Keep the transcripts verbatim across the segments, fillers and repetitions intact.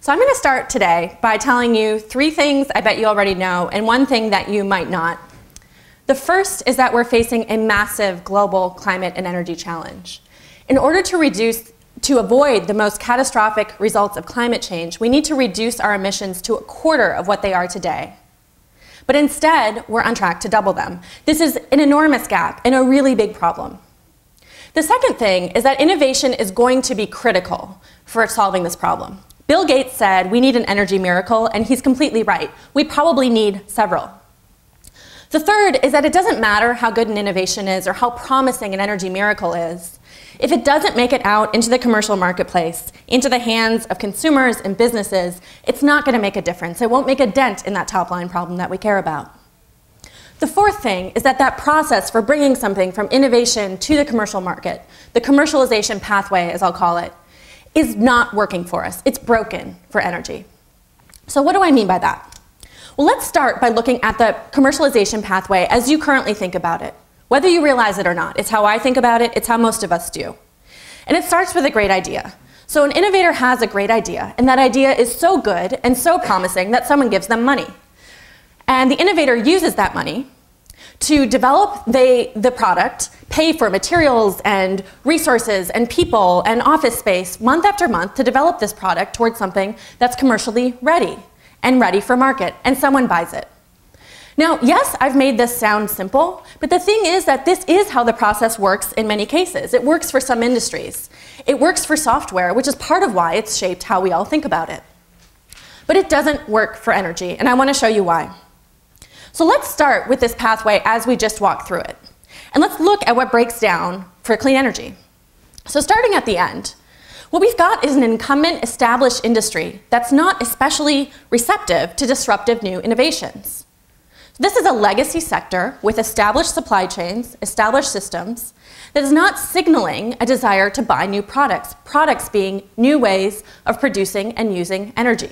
So I'm going to start today by telling you three things I bet you already know and one thing that you might not. The first is that we're facing a massive global climate and energy challenge. In order to reduce, to avoid the most catastrophic results of climate change, we need to reduce our emissions to a quarter of what they are today. But instead, we're on track to double them. This is an enormous gap and a really big problem. The second thing is that innovation is going to be critical for solving this problem. Bill Gates said we need an energy miracle, and he's completely right. We probably need several. The third is that it doesn't matter how good an innovation is or how promising an energy miracle is. If it doesn't make it out into the commercial marketplace, into the hands of consumers and businesses, it's not going to make a difference. It won't make a dent in that top line problem that we care about. The fourth thing is that that process for bringing something from innovation to the commercial market, the commercialization pathway, as I'll call it, is not working for us. It's broken for energy. So what do I mean by that? Well, let's start by looking at the commercialization pathway as you currently think about it. Whether you realize it or not, it's how I think about it, it's how most of us do. And it starts with a great idea. So an innovator has a great idea, and that idea is so good and so promising that someone gives them money. And the innovator uses that money to develop the, the product, pay for materials and resources and people and office space month after month to develop this product towards something that's commercially ready and ready for market, and someone buys it. Now, yes, I've made this sound simple, but the thing is that this is how the process works in many cases. It works for some industries. It works for software, which is part of why it's shaped how we all think about it. But it doesn't work for energy, and I want to show you why. So let's start with this pathway as we just walked through it. And let's look at what breaks down for clean energy. So starting at the end, what we've got is an incumbent established industry that's not especially receptive to disruptive new innovations. This is a legacy sector with established supply chains, established systems, that is not signaling a desire to buy new products, products being new ways of producing and using energy.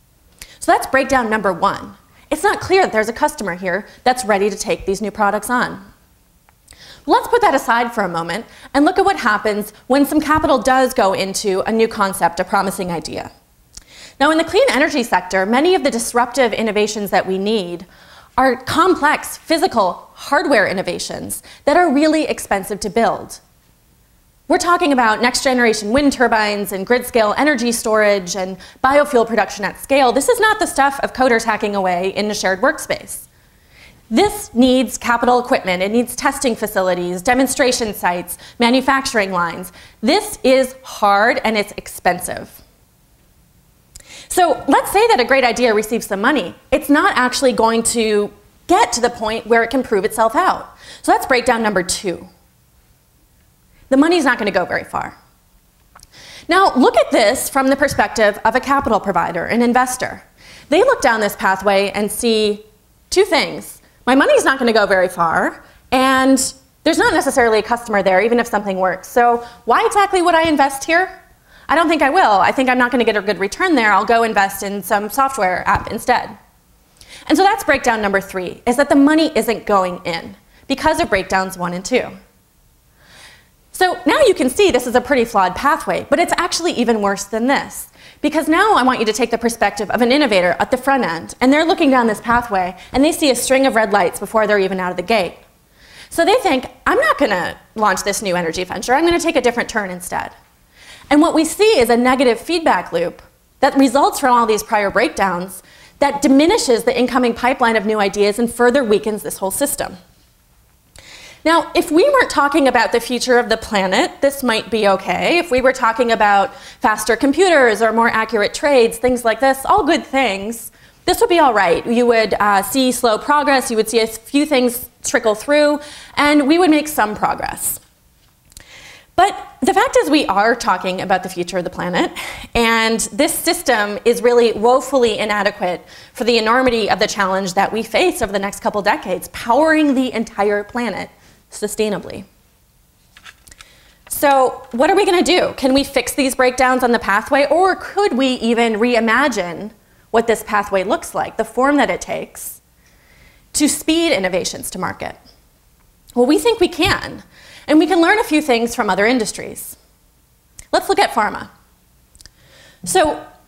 So that's breakdown number one. It's not clear that there's a customer here that's ready to take these new products on. Let's put that aside for a moment and look at what happens when some capital does go into a new concept, a promising idea. Now, in the clean energy sector, many of the disruptive innovations that we need are complex physical hardware innovations that are really expensive to build. We're talking about next generation wind turbines and grid scale energy storage and biofuel production at scale. This is not the stuff of coders hacking away in a shared workspace. This needs capital equipment. It needs testing facilities, demonstration sites, manufacturing lines. This is hard and it's expensive. So let's say that a great idea receives some money. It's not actually going to get to the point where it can prove itself out. So that's breakdown number two. The money's not going to go very far. Now, look at this from the perspective of a capital provider, an investor. They look down this pathway and see two things. My money's not going to go very far, and there's not necessarily a customer there, even if something works. So why exactly would I invest here? I don't think I will. I think I'm not going to get a good return there. I'll go invest in some software app instead. And so that's breakdown number three, is that the money isn't going in because of breakdowns one and two. So now you can see this is a pretty flawed pathway, but it's actually even worse than this. Because now I want you to take the perspective of an innovator at the front end, and they're looking down this pathway, and they see a string of red lights before they're even out of the gate. So they think, I'm not going to launch this new energy venture. I'm going to take a different turn instead. And what we see is a negative feedback loop that results from all these prior breakdowns that diminishes the incoming pipeline of new ideas and further weakens this whole system. Now, if we weren't talking about the future of the planet, this might be okay. If we were talking about faster computers or more accurate trades, things like this, all good things, this would be all right. You would uh, see slow progress, you would see a few things trickle through, and we would make some progress. But the fact is we are talking about the future of the planet, and this system is really woefully inadequate for the enormity of the challenge that we face over the next couple decades, powering the entire planet sustainably. So what are we going to do? Can we fix these breakdowns on the pathway, or could we even reimagine what this pathway looks like, the form that it takes, to speed innovations to market? Well, we think we can, and we can learn a few things from other industries. Let's look at pharma. So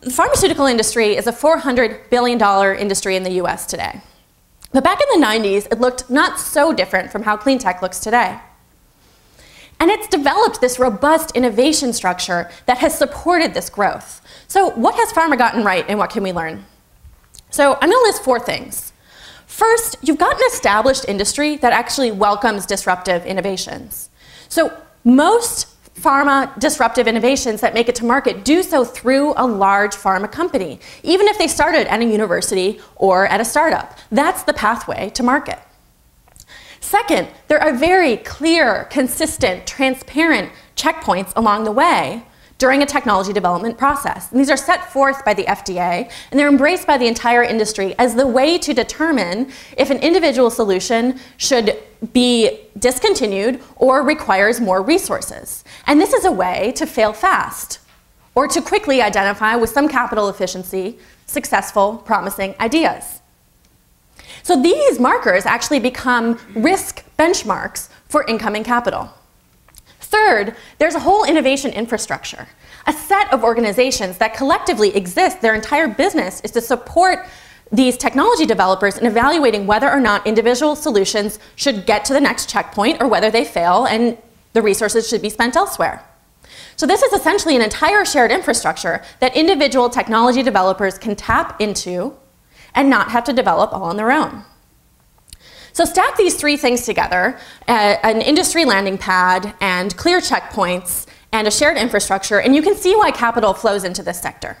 the pharmaceutical industry is a four hundred billion dollar industry in the U S today. But back in the nineties, it looked not so different from how clean tech looks today. And it's developed this robust innovation structure that has supported this growth. So what has pharma gotten right and what can we learn? So I'm gonna list four things. First, you've got an established industry that actually welcomes disruptive innovations. So most pharma disruptive innovations that make it to market do so through a large pharma company, even if they started at a university or at a startup. That's the pathway to market. Second, there are very clear, consistent, transparent checkpoints along the way during a technology development process. And these are set forth by the F D A, and they're embraced by the entire industry as the way to determine if an individual solution should be discontinued or requires more resources. And this is a way to fail fast, or to quickly identify with some capital efficiency successful, promising ideas. So these markers actually become risk benchmarks for incoming capital. Third, there's a whole innovation infrastructure, a set of organizations that collectively exist. Their entire business is to support these technology developers in evaluating whether or not individual solutions should get to the next checkpoint or whether they fail and the resources should be spent elsewhere. So this is essentially an entire shared infrastructure that individual technology developers can tap into and not have to develop all on their own. So stack these three things together, uh, an industry landing pad and clear checkpoints and a shared infrastructure, and you can see why capital flows into this sector.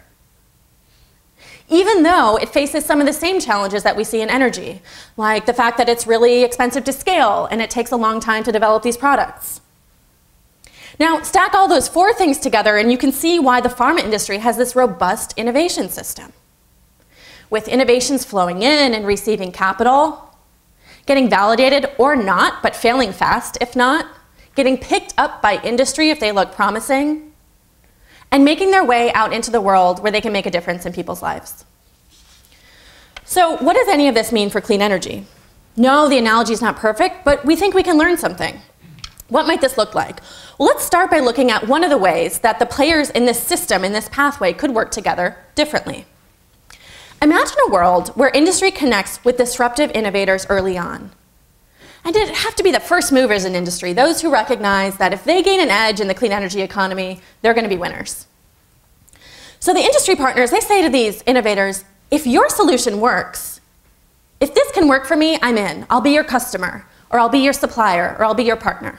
Even though it faces some of the same challenges that we see in energy, like the fact that it's really expensive to scale and it takes a long time to develop these products. Now, stack all those four things together and you can see why the pharma industry has this robust innovation system. With innovations flowing in and receiving capital, getting validated or not, but failing fast if not, getting picked up by industry if they look promising, and making their way out into the world where they can make a difference in people's lives. So what does any of this mean for clean energy? No, the analogy is not perfect, but we think we can learn something. What might this look like? Well, let's start by looking at one of the ways that the players in this system, in this pathway, could work together differently. Imagine a world where industry connects with disruptive innovators early on. And it'd have to be the first movers in industry, those who recognize that if they gain an edge in the clean energy economy, they're going to be winners. So the industry partners, they say to these innovators, if your solution works, if this can work for me, I'm in. I'll be your customer, or I'll be your supplier, or I'll be your partner.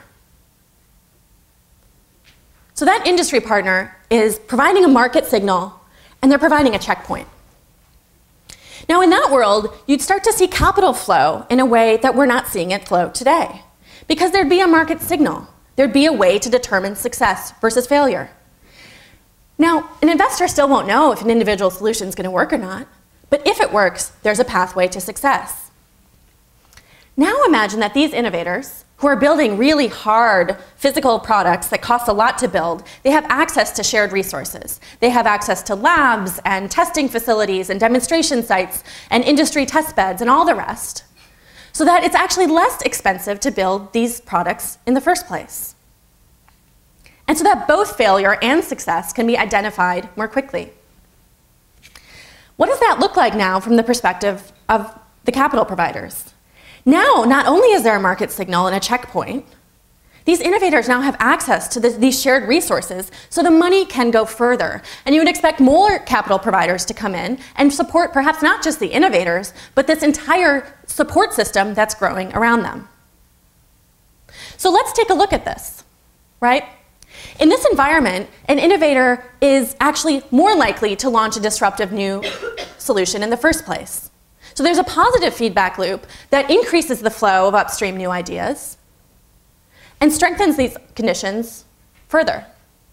So that industry partner is providing a market signal, and they're providing a checkpoint. Now in that world, you'd start to see capital flow in a way that we're not seeing it flow today. Because there'd be a market signal. There'd be a way to determine success versus failure. Now, an investor still won't know if an individual solution is going to work or not. But if it works, there's a pathway to success. Now imagine that these innovators, who are building really hard physical products that cost a lot to build, they have access to shared resources. They have access to labs and testing facilities and demonstration sites and industry test beds and all the rest, so that it's actually less expensive to build these products in the first place. And so that both failure and success can be identified more quickly. What does that look like now from the perspective of the capital providers? Now, not only is there a market signal and a checkpoint, these innovators now have access to the, these shared resources, so the money can go further. And you would expect more capital providers to come in and support perhaps not just the innovators, but this entire support system that's growing around them. So let's take a look at this, right? In this environment, an innovator is actually more likely to launch a disruptive new solution in the first place. So there's a positive feedback loop that increases the flow of upstream new ideas and strengthens these conditions further.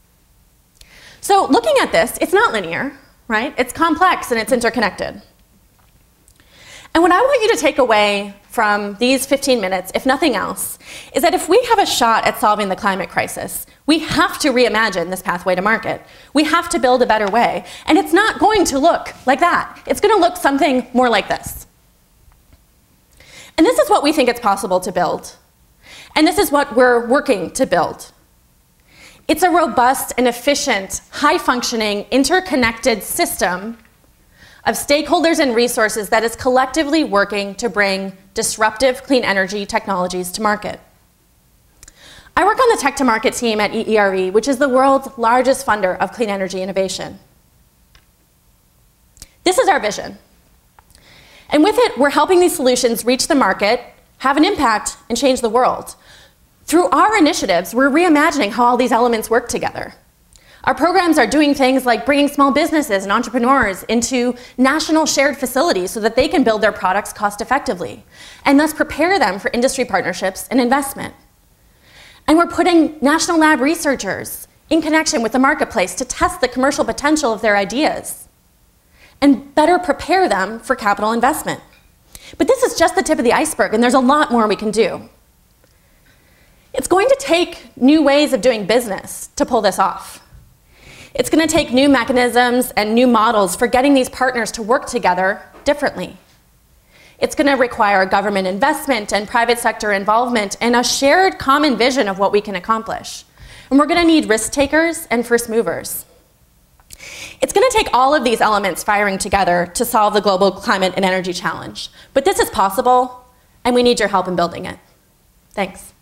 So looking at this, it's not linear, right? It's complex and it's interconnected. And what I want you to take away from these fifteen minutes, if nothing else, is that if we have a shot at solving the climate crisis, we have to reimagine this pathway to market. We have to build a better way. And it's not going to look like that. It's going to look something more like this. And this is what we think it's possible to build. And this is what we're working to build. It's a robust and efficient, high-functioning, interconnected system of stakeholders and resources that is collectively working to bring disruptive clean energy technologies to market. I work on the Tech to Market team at E E R E, which is the world's largest funder of clean energy innovation. This is our vision. And with it, we're helping these solutions reach the market, have an impact, and change the world. Through our initiatives, we're reimagining how all these elements work together. Our programs are doing things like bringing small businesses and entrepreneurs into national shared facilities so that they can build their products cost effectively, and thus prepare them for industry partnerships and investment. And we're putting national lab researchers in connection with the marketplace to test the commercial potential of their ideas and better prepare them for capital investment. But this is just the tip of the iceberg, and there's a lot more we can do. It's going to take new ways of doing business to pull this off. It's going to take new mechanisms and new models for getting these partners to work together differently. It's going to require government investment and private sector involvement and a shared common vision of what we can accomplish. And we're going to need risk takers and first movers. It's going to take all of these elements firing together to solve the global climate and energy challenge. But this is possible, and we need your help in building it. Thanks.